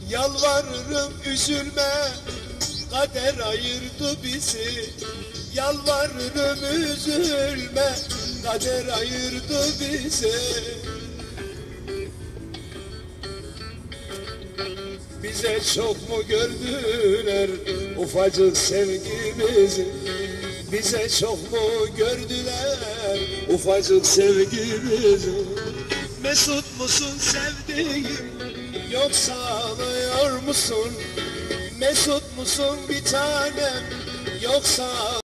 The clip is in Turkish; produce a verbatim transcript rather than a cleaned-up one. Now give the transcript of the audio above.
Yalvarırım üzülme, kader ayırdı bizi. Yalvarırım üzülme, kader ayırdı bizi. Bize çok mu gördüler ufacık sevgimizi? Bize çok mu gördüler ufacık sevgimizi? Mesut musun sevdiğim, yoksa ağlıyor musun? Mesut musun bir tanem, yoksa